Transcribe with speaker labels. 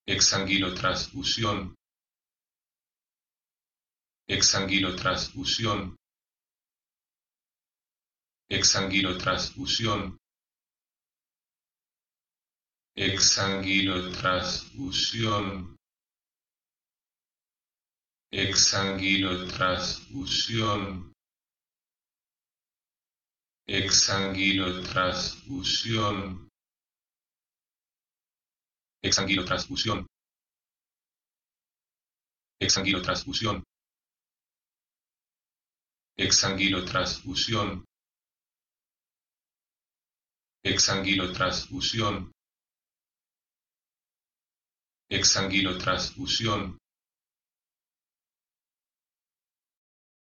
Speaker 1: exsanguinotransfusión, exsanguinotransfusión, exsanguinotransfusión, exsanguinotransfusión, exsanguinotransfusión, exsanguinotransfusión, exsanguinotransfusión, exsanguinotransfusión, exsanguinotransfusión, exsanguinotransfusión, exsanguinotransfusión,